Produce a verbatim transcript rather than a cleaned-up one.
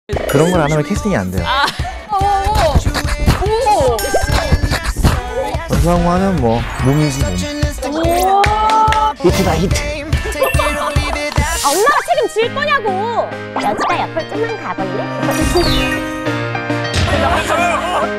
그런 걸 안 하면 캐스팅이 안 돼요. 아, 오, 오, 전상우 하면 뭐 몸이지 몸. 히트다 히트. 아, 엄마가 책임질 거냐고. 여지가 옆을 좀만 가볼래?